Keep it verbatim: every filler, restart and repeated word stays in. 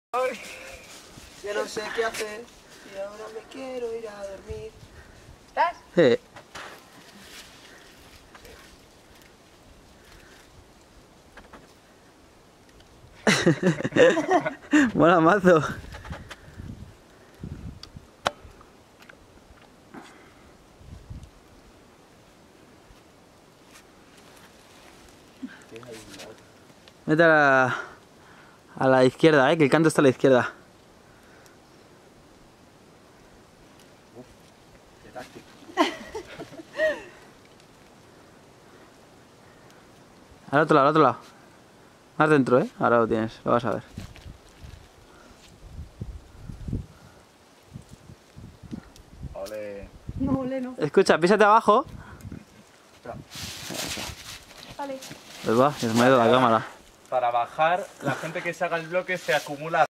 Ay, ya no sé qué hacer y ahora me quiero ir a dormir. ¿Estás? Sí. Mola mazo. Vete a la, a la izquierda, eh, que el canto está a la izquierda. Uf, qué táctico. Al otro lado, al otro lado. Más dentro, eh. Ahora lo tienes, lo vas a ver. Ole. No, ole, no. Escucha, písate abajo. Ya. Vale. Pues va, que se me ha ido la cámara. Para bajar, la gente que se haga el bloque se acumula